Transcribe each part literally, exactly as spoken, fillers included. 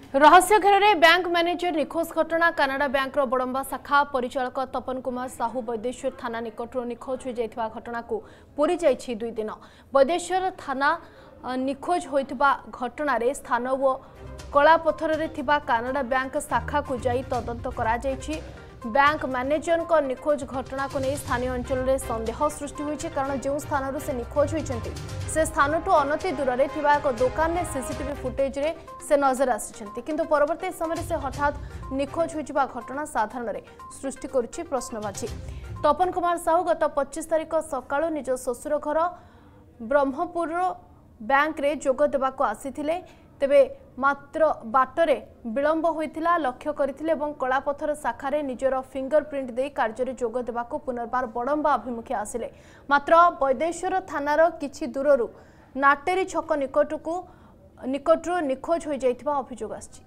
रहस्य घेर में बैंक मैनेजर निखोज घटना कानाडा बैंक बड़म्बा शाखा परिचालक तपन कुमार साहू वैदेश्वर थाना निकटर निखोज हो जाइथिबा घटना को पूरी जाइछि दुई दिन। वैदेश्वर थाना निखोज होइथिबा घटना रे स्थान ओ कलापथर रे थिबा कानाडा बैंक शाखा को जाई तदंत करा जाइछि। बैंक मैनेजर को निखोज घटना को नहीं स्थानीय अंचल में संदेह सृष्टि होइछि कारण जो स्थान से निखोज होइछन्ति से स्थान टू अनति दूर में थिबा एक दुकान में सीसीटीवी फुटेज रे से नजर आसिछन्ति किंतु परवर्ती समय से हठात निखोज होइछिबा घटना साधारण रे सृष्टि करुछि प्रश्नवाची। तपन कुमार साहू गत पच्चीस तारिख सकाळु निज ससुर घर ब्रह्मपुर बैंक रे जोग देबाको आसीथिले तेबे मात्र बाटरे विलंब होइथिला लक्ष्य करथिले एवं कलापथर शाखा रे निजर फिंगरप्रिंट दे कार्य जोग देबाको पुनर्बार बड़म्बा अभिमुखे आसिले मात्र वैदेश्वर थानार किछि दूररु नाटेरी छक निकटकू निकटरू निखोज हो जाइथिबा अभियोग आछि।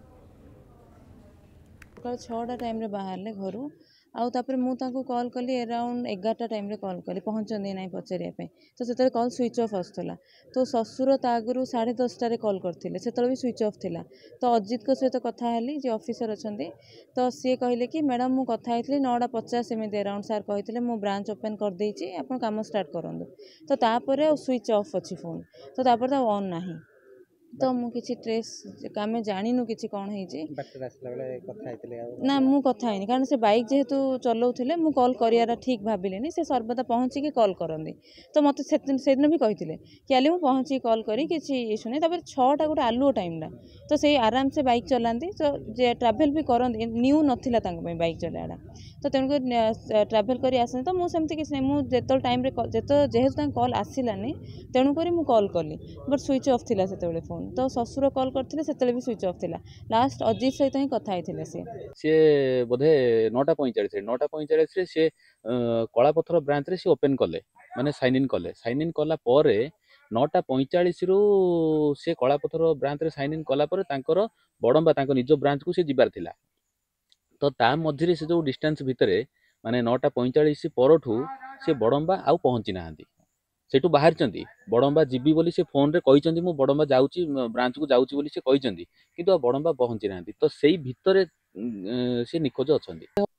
छटा टाइम रे बाहरले घरू आउ तापर मु ताको कॉल कली अराउंड एगारटा टाइम रे कॉल कली पहुँचंदी ना पचारिया पे तो से कॉल स्विच ऑफ आसला तो ससुर तागरू साढ़े दसटा रे कॉल करथिले से भी स्विच ऑफ थिला तो अजित को सहित कथा हेली जे ऑफिसर अछंती तो सी कहले कि मैडम मु कथा हेतली नौटा पचास एमती अराउंड सार कहते मु ब्रांच ओपन कर देछि आपण काम स्टार्ट करंदु तो तापर स्विच ऑफ अच्छी फोन तो तापर ता ऑन नाही तो मु किछि ट्रेस आम जानिनु किछि कौन है ना मु कथा है कारण से बाइक जेहेतु चलाऊे मु कॉल करियारा ठीक भाविली से सर्वदा पहुँची कॉल करती तो मत से दिन भी कही कि आली मुझे पहुँची कॉल करी किसी इश्यू नहीं तापर छटा गोटे आलुओ टाइम तो से आराम से बाइक चलाती तो जे ट्राभेल भी करती न्यू नाला बाइक चलाटा तो तेणुक ट्राभेल कर आसनी तो मुझे किसी नहीं मुझे टाइम जेहेतु कॉल आसलानी तेणुक मुझे कॉल कली बट स्विच ऑफ थिला से फोन तो ससुर कॉल करते से भी स्विच ऑफ थिला लास्ट अजित सहित ही कथा होते सी सी बोधे नौटा पैंचाश नौटा पैंचाश सी कलापथर ब्रांच रे सी ओपन कले माने साइन इन कले साइन इन कला परे नौटा पैंचाश रु से कलापथर ब्रांच रे साइन इन कला परे तांकर बड़म्बा तांकर निज ब्रांच को सी जिबार थिला तो ता मझे से जो डिस्टेंस भितर माने नौटा पैंचाश परठू से बड़म्बा आउ पहुँची नाहांती सेठू बाहर चंदी बड़म्बा जीवी बोली से फोन रे कहिचंदी मु बड़म्बा जाउची ब्रांच को जाउची बोली से कहिचंदी किंतु बड़म्बा पहुँची नाहांती तो सेई भितरे से निखोज अछंदी।